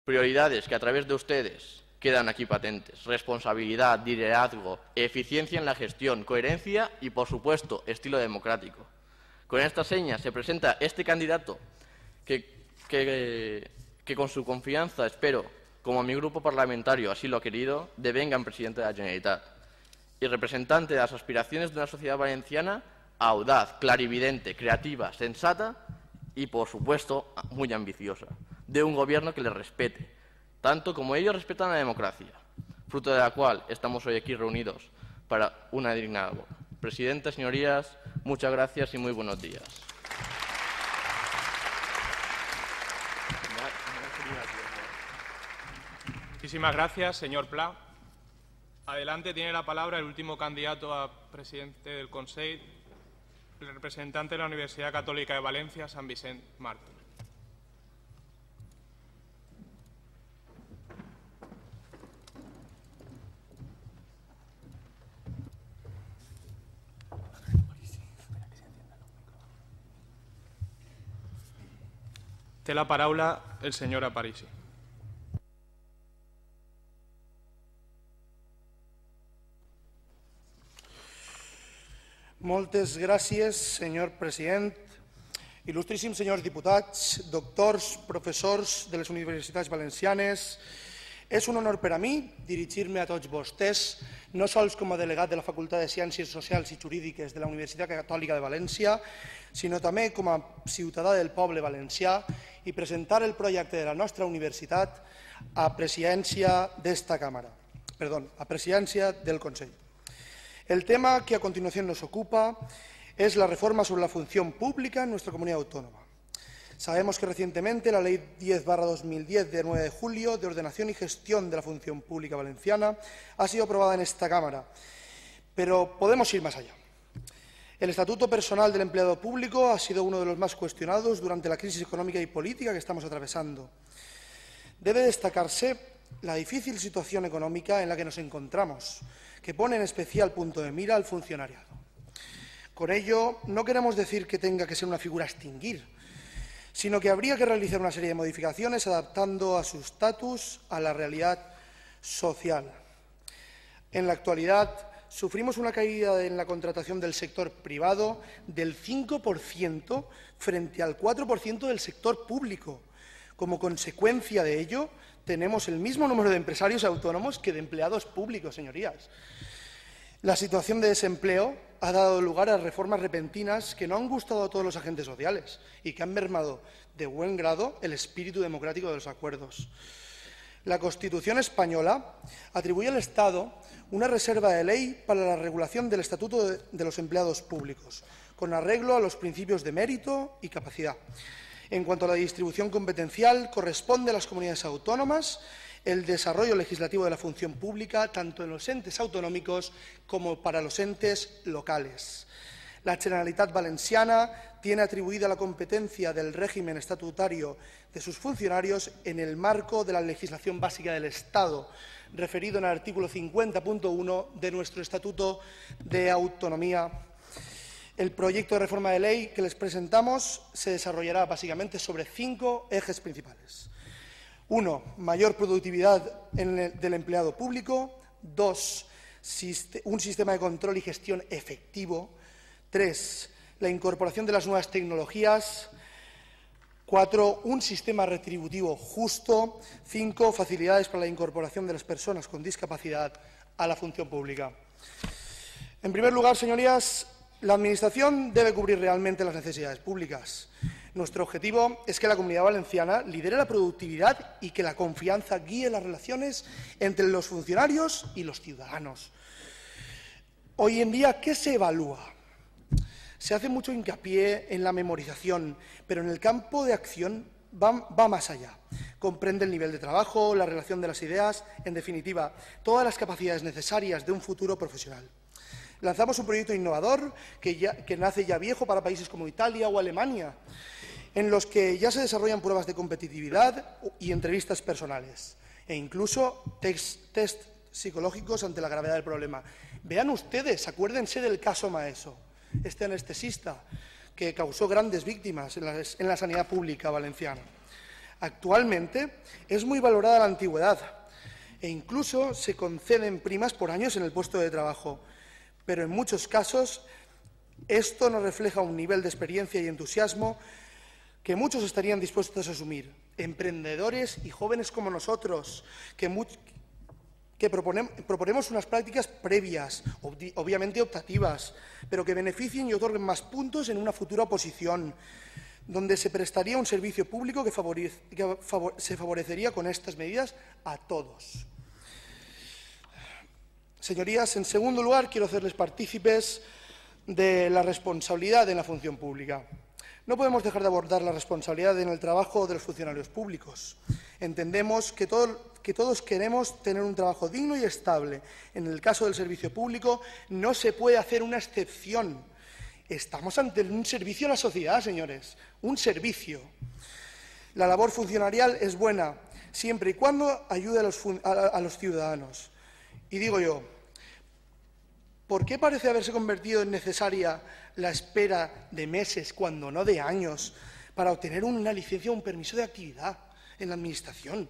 Prioridades que a través de ustedes quedan aquí patentes. Responsabilidad, liderazgo, eficiencia en la gestión, coherencia y, por supuesto, estilo democrático. Con esta seña se presenta este candidato que con su confianza, espero, como mi grupo parlamentario así lo ha querido, devenga en presidente de la Generalitat y representante de las aspiraciones de una sociedad valenciana audaz, clarividente, creativa, sensata y, por supuesto, muy ambiciosa, de un gobierno que le respete, tanto como ellos respetan la democracia, fruto de la cual estamos hoy aquí reunidos para una digna labor. Presidente, señorías, muchas gracias y muy buenos días. Muchísimas gracias, señor Pla. Adelante, tiene la palabra el último candidato a presidente del Consell, el representante de la Universidad Católica de Valencia, Sant Vicent Mártir. Té la paraula el senyor Aparici. Moltes gràcies, senyor president. Il·lustríssims senyors diputats, doctors, professors de les universitats valencianes, és un honor per a mi dirigir-me a tots vostès, no sols com a delegat de la Facultat de Ciències Socials i Jurídiques de la Universitat Catòlica de València, sinó també com a ciutadà del poble valencià i presentar el projecte de la nostra universitat a presidència d'esta Càmera, a presidència del Consell. El tema que a continuación nos ocupa es la reforma sobre la función pública en nuestra comunidad autónoma. Sabemos que recientemente la Ley 10/2010 de 9 de julio de ordenación y gestión de la función pública valenciana ha sido aprobada en esta Cámara, pero podemos ir más allá. El estatuto personal del empleado público ha sido uno de los más cuestionados durante la crisis económica y política que estamos atravesando. Debe destacarse la difícil situación económica en la que nos encontramos, que pone en especial punto de mira al funcionariado. Con ello, no queremos decir que tenga que ser una figura a extinguir, sino que habría que realizar una serie de modificaciones adaptando a su estatus a la realidad social. En la actualidad, sufrimos una caída en la contratación del sector privado del 5% frente al 4% del sector público. Como consecuencia de ello, tenemos el mismo número de empresarios autónomos que de empleados públicos, señorías. La situación de desempleo ha dado lugar a reformas repentinas que no han gustado a todos los agentes sociales y que han mermado de buen grado el espíritu democrático de los acuerdos. La Constitución española atribuye al Estado una reserva de ley para la regulación del estatuto de los empleados públicos, con arreglo a los principios de mérito y capacidad. En cuanto a la distribución competencial, corresponde a las comunidades autónomas el desarrollo legislativo de la función pública, tanto en los entes autonómicos como para los entes locales. La Generalitat Valenciana tiene atribuida la competencia del régimen estatutario de sus funcionarios en el marco de la legislación básica del Estado, referido en el artículo 50.1 de nuestro Estatuto de Autonomía. El proyecto de reforma de ley que les presentamos se desarrollará básicamente sobre 5 ejes principales. 1. Mayor productividad del empleado público. 2. Un sistema de control y gestión efectivo. 3. La incorporación de las nuevas tecnologías. 4. Un sistema retributivo justo. 5. Facilidades para la incorporación de las personas con discapacidad a la función pública. En primer lugar, señorías, la Administración debe cubrir realmente las necesidades públicas. Nuestro objetivo es que la Comunidad Valenciana lidere la productividad y que la confianza guíe las relaciones entre los funcionarios y los ciudadanos. Hoy en día, ¿qué se evalúa? Se hace mucho hincapié en la memorización, pero en el campo de acción va más allá. Comprende el nivel de trabajo, la relación de las ideas, en definitiva, todas las capacidades necesarias de un futuro profesional. Lanzamos un proyecto innovador que nace ya viejo para países como Italia o Alemania, en los que ya se desarrollan pruebas de competitividad y entrevistas personales, e incluso test psicológicos ante la gravedad del problema. Vean ustedes, acuérdense del caso Maeso, este anestesista que causó grandes víctimas en la sanidad pública valenciana. Actualmente es muy valorada la antigüedad e incluso se conceden primas por años en el puesto de trabajo, pero en muchos casos esto no refleja un nivel de experiencia y entusiasmo que muchos estarían dispuestos a asumir. Emprendedores y jóvenes como nosotros, que proponemos unas prácticas previas, obviamente optativas, pero que beneficien y otorguen más puntos en una futura oposición, donde se prestaría un servicio público que se favorecería con estas medidas a todos. Señorías, en segundo lugar, quiero hacerles partícipes de la responsabilidad en la función pública. No podemos dejar de abordar la responsabilidad en el trabajo de los funcionarios públicos. Entendemos que todos queremos tener un trabajo digno y estable. En el caso del servicio público no se puede hacer una excepción. Estamos ante un servicio a la sociedad, señores, un servicio. La labor funcionarial es buena siempre y cuando ayude a los ciudadanos. Y digo yo, ¿por qué parece haberse convertido en necesaria la espera de meses, cuando no de años, para obtener una licencia o un permiso de actividad en la Administración?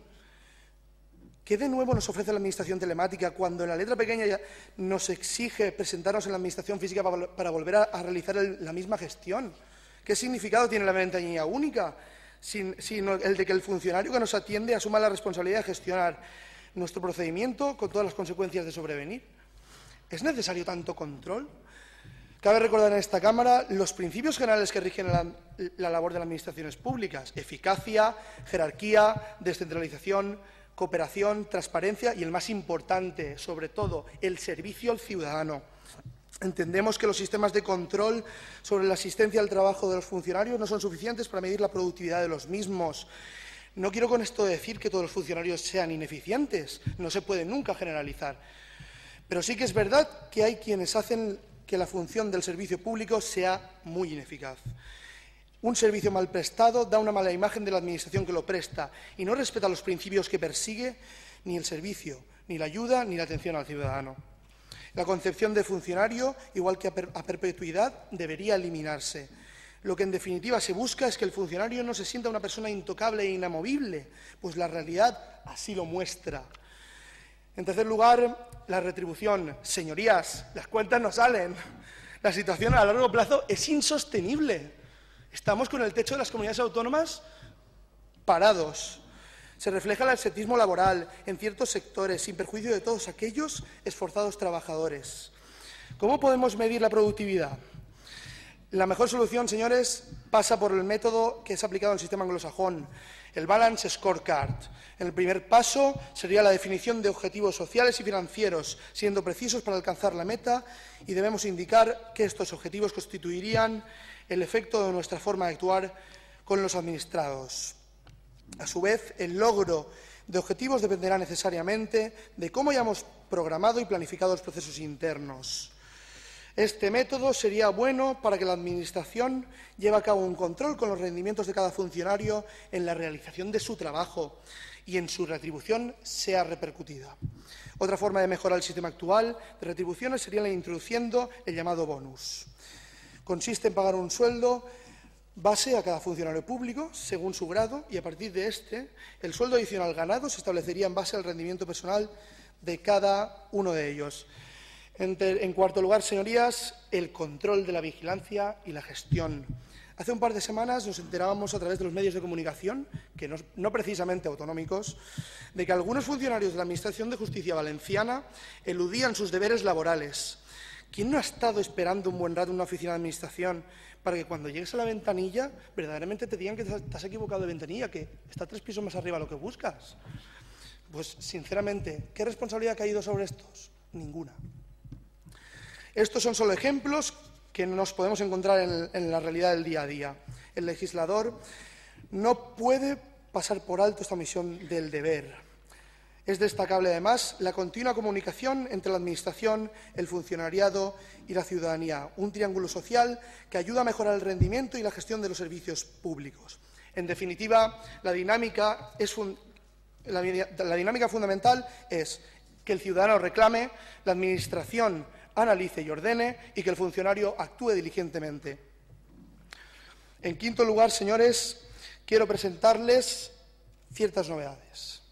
¿Qué de nuevo nos ofrece la Administración telemática cuando en la letra pequeña ya nos exige presentarnos en la Administración física para volver a realizar la misma gestión? ¿Qué significado tiene la ventanilla única, sino el de que el funcionario que nos atiende asuma la responsabilidad de gestionar nuestro procedimiento con todas las consecuencias de sobrevenir? ¿Es necesario tanto control? Cabe recordar en esta Cámara los principios generales que rigen la labor de las administraciones públicas: eficacia, jerarquía, descentralización, cooperación, transparencia y, el más importante, sobre todo, el servicio al ciudadano. Entendemos que los sistemas de control sobre la asistencia al trabajo de los funcionarios no son suficientes para medir la productividad de los mismos. No quiero con esto decir que todos los funcionarios sean ineficientes, no se puede nunca generalizar. Pero sí que es verdad que hay quienes hacen que la función del servicio público sea muy ineficaz. Un servicio mal prestado da una mala imagen de la Administración que lo presta y no respeta los principios que persigue ni el servicio, ni la ayuda, ni la atención al ciudadano. La concepción de funcionario, igual que a perpetuidad, debería eliminarse. Lo que en definitiva se busca es que el funcionario no se sienta una persona intocable e inamovible, pues la realidad así lo muestra. En tercer lugar, la retribución. Señorías, las cuentas no salen. La situación a largo plazo es insostenible. Estamos con el techo de las comunidades autónomas parados. Se refleja el absentismo laboral en ciertos sectores, sin perjuicio de todos aquellos esforzados trabajadores. ¿Cómo podemos medir la productividad? La mejor solución, señores, pasa por el método que es aplicado en el sistema anglosajón, el Balance Scorecard. En el primer paso sería la definición de objetivos sociales y financieros, siendo precisos para alcanzar la meta, y debemos indicar que estos objetivos constituirían el efecto de nuestra forma de actuar con los administrados. A su vez, el logro de objetivos dependerá necesariamente de cómo hayamos programado y planificado los procesos internos. Este método sería bueno para que la Administración lleve a cabo un control con los rendimientos de cada funcionario en la realización de su trabajo y en su retribución sea repercutida. Otra forma de mejorar el sistema actual de retribuciones sería la introduciendo el llamado bonus. Consiste en pagar un sueldo base a cada funcionario público según su grado y, a partir de este, el sueldo adicional ganado se establecería en base al rendimiento personal de cada uno de ellos. En cuarto lugar, señorías, el control de la vigilancia y la gestión. Hace un par de semanas nos enterábamos a través de los medios de comunicación, que no precisamente autonómicos, de que algunos funcionarios de la Administración de Justicia valenciana eludían sus deberes laborales. ¿Quién no ha estado esperando un buen rato en una oficina de Administración para que cuando llegues a la ventanilla verdaderamente te digan que te has equivocado de ventanilla, que está 3 pisos más arriba lo que buscas? Pues, sinceramente, ¿qué responsabilidad ha caído sobre estos? Ninguna. Estos son solo ejemplos que nos podemos encontrar en la realidad del día a día. El legislador no puede pasar por alto esta misión del deber. Es destacable, además, la continua comunicación entre la Administración, el funcionariado y la ciudadanía, un triángulo social que ayuda a mejorar el rendimiento y la gestión de los servicios públicos. En definitiva, la dinámica fundamental es que el ciudadano reclame, la Administración analice y ordene y que el funcionario actúe diligentemente. En quinto lugar, señores, quiero presentarles ciertas novedades.